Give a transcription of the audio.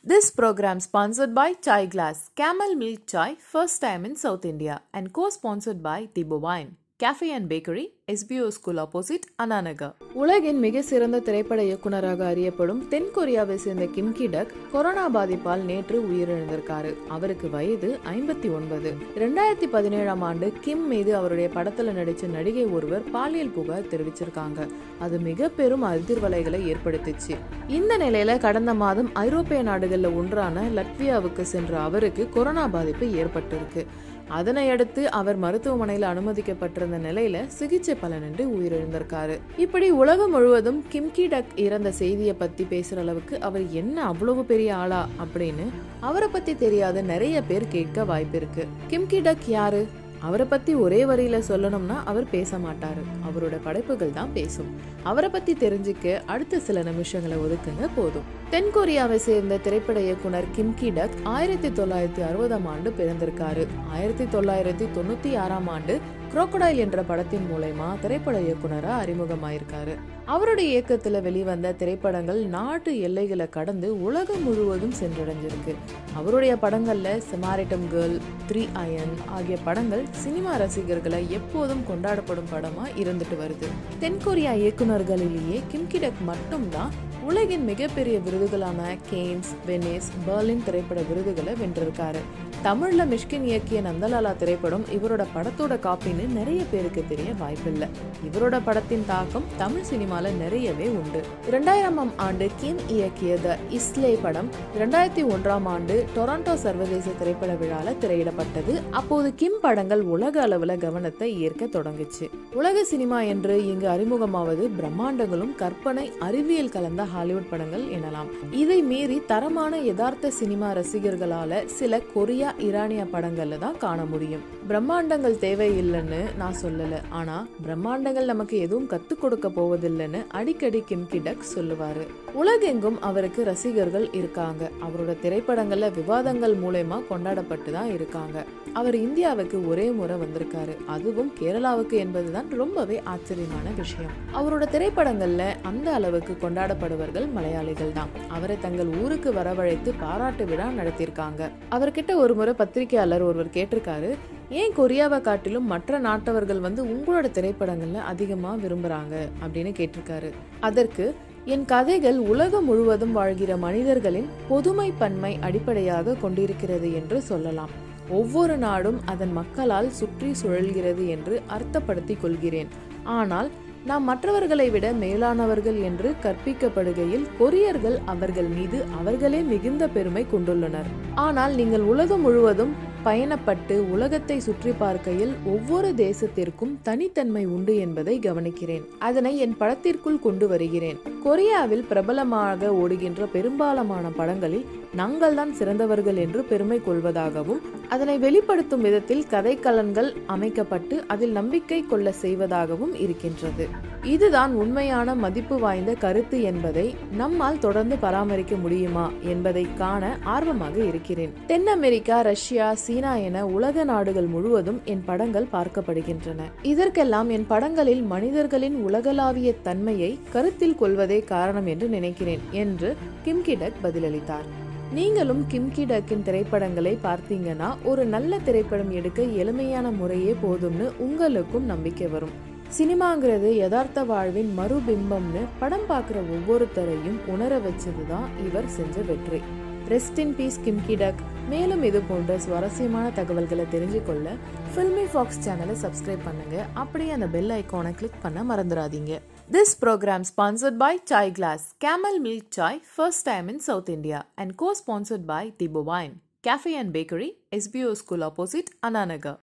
This program sponsored by Chai Glass, Camel Milk Chai, first time in South India, and co-sponsored by Tibo Wine, Cafe and Bakery, SBO School opposite Ananagar. உலகின் மிக சிறந்த திரைப்பட இயக்குனராக அறியப்படும் தென் கொரியாவை சேர்ந்த கிம் கி டக் corona பாதிப்பால் நேற்று உயிரிழந்திருக்காரு. அவருக்கு வயது 59. 2017ஆம் ஆண்டு கிம் மீது அவருடைய படத்துல நடிச்ச நடிகை ஒருவர் பாலியல் புகார் தெரிவிச்சிருக்காங்க. அது மிக பெரும் அதிர்வலைகளை ஏற்படுத்திச்சு. இந்த நிலையில கடந்த மாதம் ஐரோப்பிய நாடுகள்ல ஒன்றான லட்வியாவுக்கு சென்ற அவருக்கு கொரோனா பாதிப்பு ஏற்பட்டிருக்கு. அதனையடுத்து அவர் மருத்துவமனையில் அனுமதிக்கப்பட்டிருந்த நிலையில சிகிச்சை பலனின்றி உயிரிழந்திருக்காரு. இப்படி உலகம் முழுவதும் கிம் கி டக் இறந்த செய்தியை பத்தி பேசுற அளவுக்கு அவர் என்ன அவ்வளவு பெரிய ஆளா அப்படின்னு அவரை பத்தி தெரியாத நிறைய பேர் கேட்க வாய்ப்பு இருக்கு. கிம் கி டக் யாரு? அவரை பத்தி ஒரே வரியில சொல்லணும்னா அவர் பேச மாட்டாரு. அவரோட படைப்புகள் தான் பேசும். அவரை பத்தி தெரிஞ்சுக்க அடுத்த சில நிமிஷங்களை ஒதுக்குங்க போதும். தென் கொரியாவை சேர்ந்த திரைப்பட இயக்குனர் கிம் கி டக் 1960ஆம் ஆண்டு பிறந்திருக்காரு. 1996ஆம் ஆண்டு குரோக்கடைல் என்ற படத்தின் மூலமா திரைப்பட இயக்குனரா அறிமுகமாயிருக்காரு. அவருடைய இயக்கத்துல வெளிவந்த திரைப்படங்கள் நாட்டு எல்லைகளை கடந்து உலகம் முழுவதும் சென்றடைஞ்சிருக்கு. அவருடைய படங்கள்ல சமாரிட்டன் கேர்ள், 3 Iron ஆகிய படங்கள் சினிமா ரசிகர்களை எப்போதும் கொண்டாடப்படும் படமா இருந்துட்டு வருது. தென் கொரியா இயக்குனர்களிலேயே கிம் கி டக் மட்டும்தான் உலகின் மிகப்பெரிய விருதுகளான கேன்ஸ், வெனிஸ், பெர்லின் திரைப்பட விருதுகளை வென்றிருக்காரு. தமிழ்ல மிஷ்கின் இயக்கிய நந்தலாலா திரைப்படம் இவரோட படத்தோட காப்பின்னு நிறைய பேருக்கு தெரிய வாய்ப்பில்லை. இவரோட படத்தின் தாக்கம் தமிழ் சினிமால நிறையவே உண்டு. 2000ஆம் ஆண்டு கிம் இயக்கிய தி இஸ்லே படம் 2001ஆம் ஆண்டு டொராண்டோ சர்வதேச திரைப்பட விழால திரையிடப்பட்டது. அப்போது கிம் படங்கள் உலக அளவுல கவனத்தை ஈர்க்க தொடங்குச்சு. உலக சினிமா என்று இங்கு அறிமுகமாவது பிரம்மாண்டங்களும் கற்பனை, அறிவியல் கலந்த ஹாலிவுட் படங்கள் எனலாம். இதை மீறி தரமான யதார்த்த சினிமா ரசிகர்களால சில கொரியா, ஈரானிய படங்கள்ல தான் காண முடியும். பிரம்மாண்டங்கள் தேவையில்லைன்னு நான் சொல்லல, ஆனா பிரம்மாண்டங்கள் நமக்கு எதுவும் கத்துக் கொடுக்க போவதில்லைன்னு அடிக்கடி கிம் கி டக் சொல்லுவாரு. உலகெங்கும் அவருக்கு ரசிகர்கள் இருக்காங்க. அவரோட திரைப்படங்கள்ல விவாதங்கள் மூலமா கொண்டாடப்பட்டு தான் இருக்காங்க. அவர் இந்தியாவுக்கு ஒரே முறை வந்திருக்காரு, அதுவும் கேரளாவுக்கு என்பதுதான் ரொம்பவே ஆச்சரியமான விஷயம். அவரோட திரைப்படங்கள்ல அந்த அளவுக்கு கொண்டாடப்படுவர்கள் மலையாளிகள் தான். அவரை தங்கள் ஊருக்கு வரவழைத்து பாராட்டு விழா நடத்தியிருக்காங்க. அவர்கிட்ட ஒரு முறை பத்திரிகையாளர் ஒருவர் கேட்டிருக்காரு, ஏன் கொரியாவை காட்டிலும் மற்ற நாட்டவர்கள் உங்களோட திரைப்படங்கள்ல அதிகமா விரும்புறாங்க அப்படின்னு கேட்டிருக்காரு. அதற்கு, என் கதைகள் உலகம் முழுவதும் வாழ்கிற மனிதர்களின் பொதுமை பன்மை அடிப்படையாக கொண்டிருக்கிறது என்று சொல்லலாம். ஒவ்வொரு நாடும் அதன் மக்களால் சுற்றி சுழல்கிறது என்று அர்த்தப்படுத்திக் கொள்கிறேன். ஆனால் நாம் மற்றவர்களை விட மேலானவர்கள் என்று கற்பிக்கப்படுகையில் கொரியர்கள் அவர்கள் மீது அவர்களே மிகுந்த பெருமை கொண்டுள்ளனர். ஆனால் நீங்கள் உலகம் முழுவதும் பயணப்பட்டு உலகத்தை சுற்றி பார்க்கையில் ஒவ்வொரு தேசத்திற்கும் தனித்தன்மை உண்டு என்பதை கவனிக்கிறேன். அதனை என் படத்திற்குள் கொண்டு வருகிறேன். கொரியாவில் பிரபலமாக ஓடுகின்ற பெரும்பாலான படங்களில் நாங்கள் தான் சிறந்தவர்கள் என்று பெருமை கொள்வதாகவும் அதனை வெளிப்படுத்தும் விதத்தில் கதைக்களங்கள் அமைக்கப்பட்டு அதில் நம்பிக்கை கொள்ள செய்வதாகவும் இருக்கின்றது. இதுதான் உண்மையான மதிப்பு வாய்ந்த கருத்து என்பதை நம்மால் தொடர்ந்து பராமரிக்க முடியுமா என்பதை காண ஆர்வமாக இருக்கிறேன். தென் அமெரிக்கா, ரஷ்யா, சீனா என உலக நாடுகள் முழுவதும் என் படங்கள் பார்க்கப்படுகின்றன. இதற்கெல்லாம் என் படங்களில் மனிதர்களின் உலகளாவிய தன்மையை கருத்தில் கொள்வதே காரணம் என்று நினைக்கிறேன் என்று கிம் கி டக் பதிலளித்தார். நீங்களும் கிம் கி டக்கின் திரைப்படங்களை பார்த்தீங்கன்னா ஒரு நல்ல திரைப்படம் எடுக்க எளிமையான முறையே போதும்னு உங்களுக்கும் நம்பிக்கை வரும். சினிமாங்கிறது யதார்த்த வாழ்வின் மறுபிம்பம்னு படம் பார்க்குற ஒவ்வொருத்தரையும் உணர வச்சதுதான் இவர் செஞ்ச வெற்றி. ரெஸ்ட் இன் பீஸ் கிம் கி டக். மேலும் இது போன்ற சுவாரஸ்யமான தகவல்களை தெரிஞ்சுக்கொள்ள ஃபில்மி ஃபாக்ஸ் சேனலை சப்ஸ்கிரைப் பண்ணுங்க. அப்படியே அந்த பெல் ஐகானை கிளிக் பண்ண மறந்துடாதீங்க. This program sponsored by Chai Glass, Camel Milk Chai, first time in South India, and co-sponsored by Tibo Wine, Cafe and Bakery, SBO School opposite Ananagar.